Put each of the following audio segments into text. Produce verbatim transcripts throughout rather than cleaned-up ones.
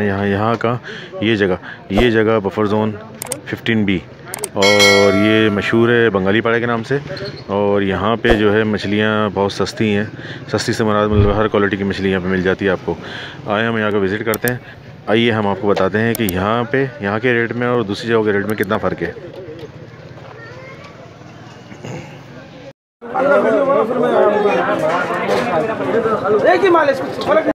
यहाँ यहाँ का ये जगह ये जगह बफर जोन फिफ्टीन बी, और ये मशहूर है बंगाली पाड़े के नाम से। और यहाँ पे जो है मछलियाँ बहुत सस्ती हैं, सस्ती से मुराद मतलब हर क्वालिटी की मछली यहाँ पे मिल जाती है आपको। आए हम यहाँ का विज़िट करते हैं। आइए हम आपको बताते हैं कि यहाँ पे यहाँ के रेट में और दूसरी जगह के रेट में कितना फ़र्क है। एक ही माल है।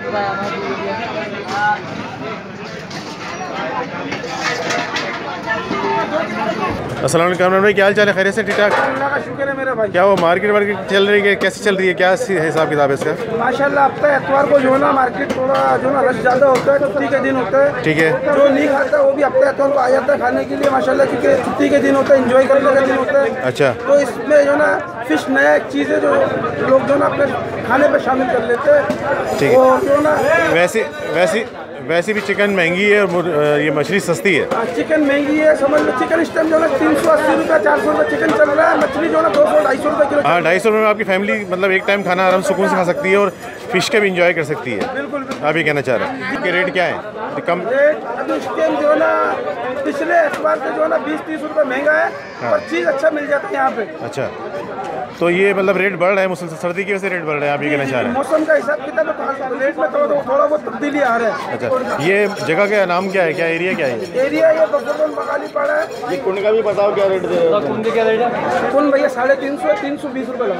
अस्सलाम वालेकुम भाई, क्या हाल चाल है? खैरियत से? ठीक ठाक, अल्लाह का शुक्र है मेरा भाई। क्या वो मार्केट वार्केट चल रही है, कैसी चल रही है, क्या हिसाब किताब है इसका? माशाल्लाह हफ्ता एतवार को जो है ना मार्केट थोड़ा जो ना रश ज़्यादा होता है, छुट्टी के दिन होता है। ठीक है, जो नहीं खाता है वो भी हफ्ता एतवार को आ जाता है खाने के लिए माशाल्लाह, क्योंकि छुट्टी के दिन होता है, इंजॉय करने का दिन होता है। अच्छा, तो इसमें जो ना फिश नया एक चीज़ है जो लोग जो ना अपने खाने पर शामिल कर लेते हैं। ठीक है, जो ना वैसे वैसे वैसे भी चिकन महंगी है और ये मछली सस्ती है। चिकन महंगी है, समझ लो चिकन इस टाइम जो है तीन सौ अस्सी रुपये चार सौ रुपये चिकन चल रहा है, मछली जो है दो सौ ढाई सौ रुपये किलो। हाँ, ढाई सौ रुपये में आपकी फैमिली मतलब एक टाइम खाना आराम सुकून से खा सकती है और फिश का भी इंजॉय कर सकती है। बिल्कुल, आप ये कहना चाह रहे हैं कि रेट क्या है? कम रेट अभी इस टाइम जो है ना पिछले एतवार से जो है ना बीस तीस रुपये महंगा है। हाँ। और चीज़ अच्छा मिल जाता है यहाँ पे। अच्छा, तो ये मतलब रेट बढ़ रहा है मुसलसल, सर्दी की वजह से रेट बढ़ रहा है, आप ये कहना चाह रहे हैं? मौसम का हिसाब किताब है, रेट में थोड़ा थोड़ा बहुत तब्दीली आ रहा है। अच्छा, ये जगह का नाम क्या है, क्या एरिया क्या है? एरिया ये बफरजोन बंगाली पाड़ा है। ये कुंड का भी बताओ क्या रेट दे? कुंड क्या रेट है? कुंड भैया साढ़े तीन सौ तीन सौ बीस रुपये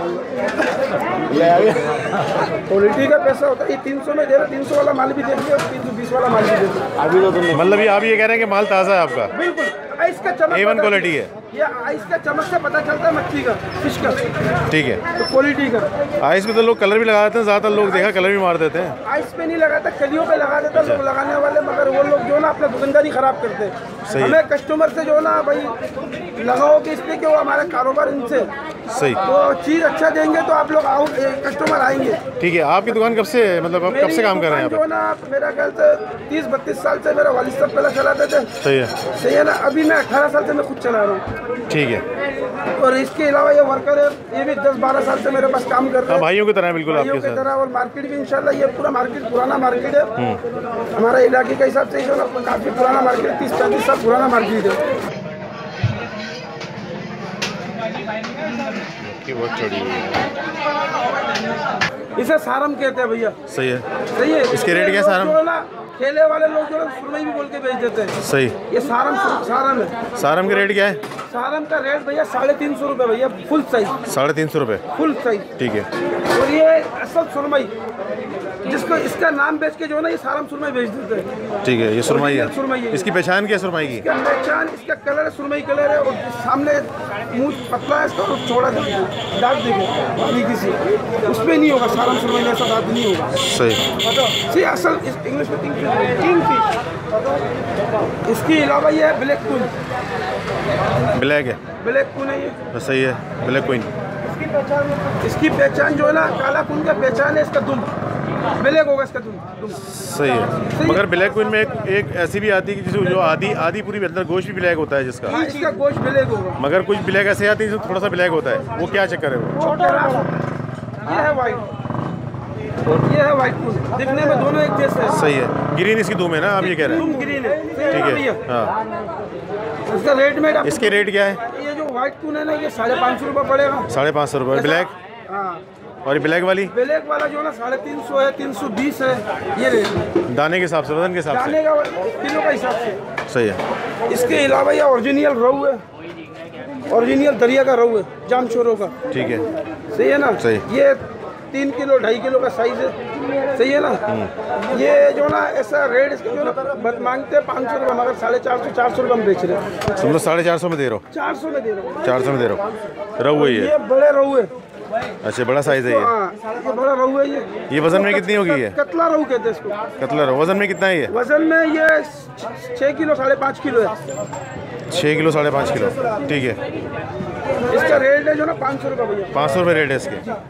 लगाऊंगा। क्वालिटी का पैसा होता है, ये तीन सौ में दे रहे, तीन सौ वाला माल भी देख लिया, तीन सौ बीस वाला माल भी देख लिया। अभी तो तुम मतलब ये आप ये कह रहे हैं कि माल ताज़ा है आपका? बिल्कुल, आइस का चमक, ए वन क्वालिटी है ये, आइस का चमक से पता चलता है मच्छी का, फिश का। ठीक है, तो क्वालिटी का आइस में तो लोग कलर भी लगा देते हैं, ज़्यादातर लोग देखा कलर भी मार देते हैं। आइस पे नहीं लगाता, कलियों पे लगा देते हैं लोग लगाने वाले, मगर वो लोग जो ना अपना दुकानदारी खराब करते हैं। हमें कस्टमर से जो ना भाई लगाओ कि इसलिए कि वो हमारा कारोबार इनसे सही, तो चीज़ अच्छा देंगे तो आप लोग आओ, कस्टमर आएंगे। ठीक है, आपकी दुकान कब से मतलब आप कब से काम कर रहे हैं? जो ना मेरा ख्याल से तीस बत्तीस साल से मेरा वालिद साहब पहले चलाते थे। सही है, सही है ना। अभी मैं अठारह साल से मैं खुद चला रहा हूँ। ठीक है, और इसके अलावा ये वर्कर है, ये भी दस बारह साल से मेरे पास काम कर रहे हैं, भाइयों की तरह। बिल्कुल भाइयों की तरह। और मार्केट भी इंशाल्लाह ये पूरा मार्केट पुराना मार्केट है हमारे इलाके के हिसाब से, जो ना काफ़ी पुराना मार्केट, तीस पैंतीस साल पुराना मार्केट है। बहुत चढ़ी हुई है, इसे सारम कहते हैं भैया। सही है, सही है। इसके रेट क्या है सारम? ठेले वाले लोग जो सुरमई भी बोल के बेच देते हैं। सही, ये सारम सारम है। सारम का रेट क्या है? सारम का रेट भैया साढ़े तीन सौ रुपये भैया, फुल साइज साढ़े तीन सौ रुपये फुल साइज। ठीक है, और ये असल सुरमई जिसको इसका नाम बेच के जो है ना ये सारम सुरमई बेच देते हैं। ठीक है, ये सुरमई है, सुरमई है। इसकी पहचान क्या है सुरमई की? इसका पहचान, इसका कलर है, सुरमई कलर है, और सामने मुंह पतला है इसका, और छोड़ा दाग देखे अभी किसी उसमें नहीं होगा, सारम सुरमई में ऐसा दाग नहीं होगा। सही, सही असल इंग्लिश में किंग फिश। इसके अलावा ये है ब्लैक क्वीन, ब्लैक है, ब्लैक क्वीन है ये। सही है, ब्लैक क्वीन। इसकी पहचान, इसकी पहचान जो है ना काला क्वीन का पहचान है इसका दुम, ब्लैक होगा इसका दुम, दुम। सही है, सही। मगर ब्लैक क्वीन में एक, एक ऐसी भी आती है कि जो आधी आधी पूरी अंदर गोश्त भी ब्लैक होता है जिसका। हाँ, इसका गोश्त ब्लैक होगा, मगर कुछ ब्लैक ऐसे आती है जो थोड़ा सा ब्लैक होता है, वो क्या चक्कर है? वो ये है वाइट, ये है वाइट क्वीन, दिखने में दोनों एक जैसे है। सही है, ग्रीन इसकी दुम है ना, आप ये कह रहे हैं? ग्रीन है, ठीक है। हाँ, इसका रेट में, इसके रेट क्या है? ये जो व्हाइट क्वीन है ना ये साढ़े पाँच सौ रुपये पड़ेगा। साढ़े पाँच सौ रुपये ब्लैक? हाँ, और ये ब्लैक वाली? ब्लैक वाला जो है ना साढ़े तीन सौ है, तीन सौ बीस है, ये रेट दाने के हिसाब से, वजन के हिसाब से, दाने का किलो का हिसाब से। सही है। इसके अलावा ये ओरिजिनल रोहू है, ओरिजिनल दरिया का रोहू है, जामशोरों का। ठीक है, सही है ना। सही, ये तीन किलो ढाई किलो का साइज है, सही है ना। ये जो ना ऐसा रेट इसके जो ना मांगते हैं पाँच सौ रुपये, मगर साढ़े चार सौ चार सौ रुपये हम बेच रहे हैं। तुम लोग साढ़े चार सौ में दे रहे हो? चार सौ में दे रहे हो, चार सौ में दे रहे हो। रोहू है ये, बड़े रोहू है। अच्छा, बड़ा साइज है ये। हाँ, ये बड़ा रोहू है ये। ये वजन में कितनी होगी ये? कतला रोहू कहते हैं इसको, कतला रोहू। वजन में कितना है ये? वजन में ये छः किलो साढ़े पाँच किलो है। छः किलो साढ़े पाँच किलो, ठीक है। इसका रेट है जो ना पाँच सौ रुपये भैया, पाँच सौ रुपये रेट है इसके।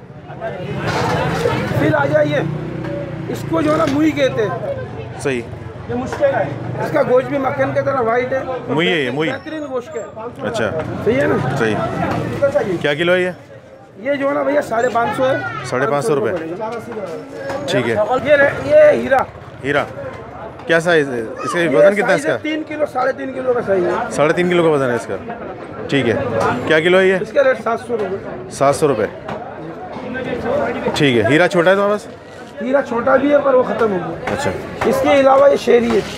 फिर आ जाइए, इसको जो है ना मुई कहते हैं। सही, ये मुश्किल है, इसका गोश्त भी मक्खन की तरह वाइट है। मुई है ये, मुई बेहतरीन गोश्त है। अच्छा, सही है ना। सही, क्या किलो है ये? ये जो है ना भैया साढ़े पाँच सौ है। साढ़े पाँच सौ रुपये, ठीक है। ये ये हीरा, हीरा क्या साइज़ है इसका? वज़न कितना है इसका? तीन किलो साढ़े तीन किलो का साइज है। साढ़े तीन किलो का वज़न है इसका। ठीक है, क्या किलो है ये? इसका रेट सात सौ रुपये। सात सौ रुपये। ठीक है। हीरा छोटा है तुम्हारे पास? हीरा छोटा भी है पर वो ख़त्म हो गया। अच्छा। इसके अलावा ये शेरी है,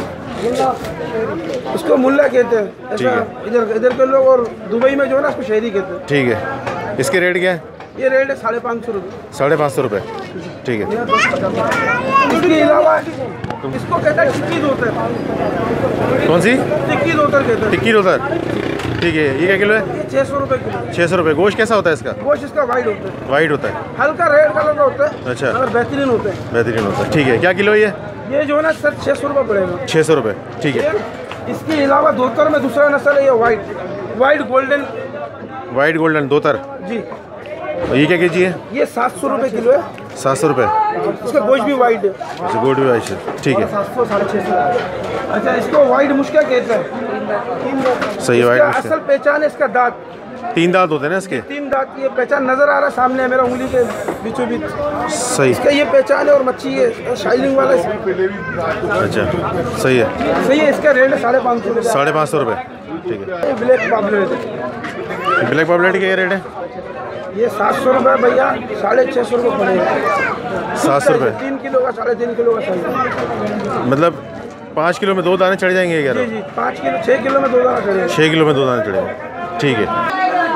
उसको मुल्ला कहते हैं ऐसा इधर इधर के लोग, और दुबई में जो है ना उसको शेरी कहते हैं। ठीक है। इसके रेट क्या है? ये रेट है साढ़े पाँच सौ रुपये। साढ़े पाँच सौ रुपये। ठीक है। इसके अलावा इसको कहते हैं टिक्की दोतर। कौन सी? टिक्की दोतर कहते हैं। टिक्की दोतर। ठीक है। ये क्या किलो है? ये छः सौ रुपये किलो। छः सौ रुपये। गोश्त कैसा होता है इसका? गोश्त इसका वाइट होता है। वाइट होता है, हल्का रेड कलर का होता है। अच्छा। और बेहतरीन होता है। बेहतरीन होता है। ठीक है। क्या किलो है ये? ये जो है ना सर छः सौ रुपये पड़ेगा। छः सौ रुपये। ठीक है। इसके अलावा दोतर में दूसरा नस्ल है ये white white golden. White golden दोतर जी। और ये क्या केजी है? ये सात सौ रुपये किलो है। सात सौ रुपये। इसका गोश्त भी वाइट है। अच्छा, गोल्ड भी वाइट है। ठीक है। सात सौ साढ़े छः सौ। अच्छा, इसको वाइट मुश्किल कहते हैं। सही है। वाइट असल पहचान है इसका दांत। तीन दांत होते हैं ना इसके? तीन दांत की ये पहचान नजर आ रहा है सामने मेरा उंगली के बीचों बीच। सही। इसका ये पहचान है और मच्छी है शाइनिंग वाला। अच्छा, सही है। सही है। इसका रेट है साढ़े पाँच सौ रुपये। साढ़े पाँच सौ रुपये। ठीक है। ब्लैक पापलेट है। ब्लैक पॉपलेट का क्या रेट है? ये सात सौ रुपये भैया, साढ़े छः सौ रुपये पड़ेगा। सात सौ रुपये। तीन किलो का साढ़े तीन किलो का साइज। मतलब पाँच किलो में दो दाने चढ़ जाएंगे क्या? जी जी, पाँच किलो छः किलो में दो दाना चढ़ेगा। छः किलो में दो दाने चढ़ेंगे। ठीक है।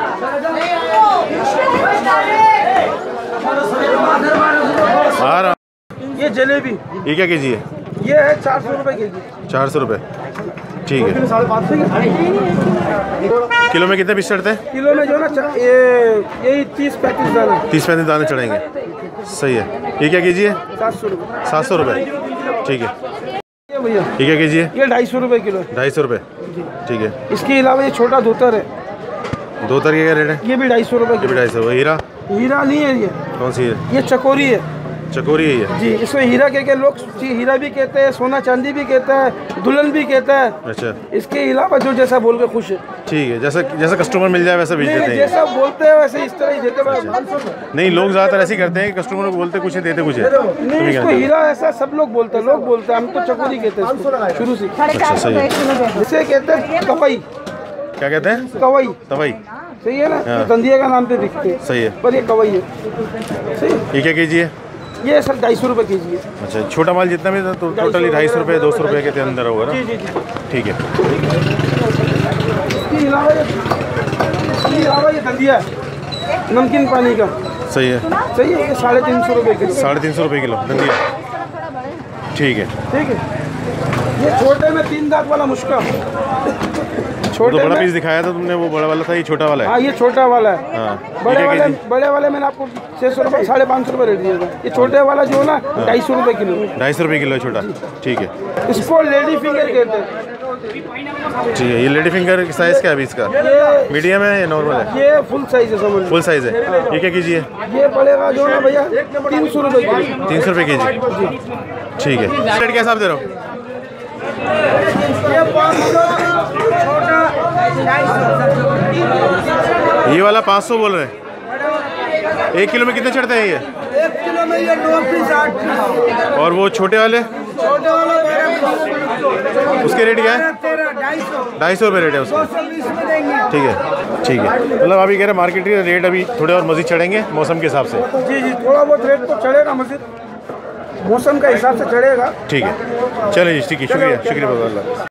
आ रहा। ये जलेबी, ये क्या केजी है? ये है चार सौ रुपये के जी। चार सौ रुपये। ठीक है। साढ़े पाँच सौ किलो में कितने पीस चढ़ते हैं? किलो में जो है ना ये यही तीस पैंतीस दाना। तीस पैंतीस दाने चढ़ेंगे। सही है। ये क्या केजी है? सात सौ रुपये। सात सौ रुपये। ठीक है। ये भैया ये क्या केजी है? ये ढाई सौ रुपये किलो है। ढाई सौ रुपये। ठीक है। इसके अलावा ये छोटा धोतर है, दो तर के क्या रेट है? ये भी ढाई सौ रुपये ये भी किलो। ढाई सौ। हीरा हीरा नहीं है ये, कौन सी है? ये चकोरी है। चकोरी है ये? जी, इसको हीरा कह के लोग हीरा भी कहते हैं, सोना चांदी भी कहता है, दुल्हन भी कहता है। अच्छा। इसके अलावा जो जैसा बोल के खुश है। ठीक है। जैसा जैसा कस्टमर मिल जाए वैसा बेच नहीं, देते हैं। जैसा बोलते हैं वैसे इस तरह ही देते हैं। नहीं, लोग ज़्यादातर ऐसे ही करते हैं कि कस्टमर को बोलते कुछ है देते कुछ है। नहीं, इसको हीरा ऐसा सब लोग बोलते हैं, लोग बोलते हैं, हम तो चकोरी कहते हैं इसको शुरू से। अच्छा, सही है। इसे कहते हैं कवई। क्या कहते हैं? कवई। तवई। सही है ना? हाँ। ये दंदिया का नाम पे बिकते हैं। सही है। पर ये कवई है। सही। ये क्या केजी है? ये सर ढाई सौ रुपये के जी है। अच्छा, छोटा माल जितना भी तो टोटली ढाई सौ रुपये दो सौ रुपये के अंदर होगा ना? जी जी जी। ठीक है। इसके अलावा ये इसके अलावा ये दंदिया है नमकीन पानी का। सही है। सही है। ये साढ़े तीन सौ रुपये किलो। साढ़े तीन सौ रुपये किलो धनिया। ठीक है। ठीक है। ये छोटे में तीन दांत वाला मुश्का। छोटा तो बड़ा पीस दिखाया था तुमने, वो बड़ा वाला था, ये छोटा वाला है। हाँ, ये छोटा वाला है। हाँ। बड़े वाले बड़े वाले मैंने आपको छः सौ रुपये साढ़े पाँच सौ रुपये रेट दिया था। ये छोटे वाला जो है ना ढाई सौ रुपये किलो। ढाई सौ रुपये किलो है छोटा। ठीक है। इसको लेडी फिंगर कहते हैं। ठीक है। ये लेडी फिंगर साइज़ क्या है अभी इसका? ये मीडियम है या नॉर्मल है? ये फुल साइज है, समझ लो। फुल साइज़ है। ये क्या कीजिए? ये पड़ेगा जो है ना भैया तीन सौ रुपये किलो। तीन सौ रुपये के जी। ठीक है। रेट क्या हिसाब दे रहा हूँ? ये वाला पाँच सौ बोल रहे हैं। एक किलो में कितने चढ़ते हैं ये? एक किलो में ये नौ पीस आठ पीस। और वो छोटे वाले? छोटे वाला उसके रेट क्या है? ढाई सौ ढाई सौ रुपये रेट है उसका। ठीक है। ठीक है। मतलब अभी कह रहे मार्केट के रेट अभी थोड़े और मज़ीद चढ़ेंगे मौसम के हिसाब से। जी जी, थोड़ा बहुत रेट तो चढ़ेगा, मजीद मौसम का हिसाब से चढ़ेगा। ठीक है। चलिए जी, ठीक है। शुक्रिया शुक्रिया बहुत।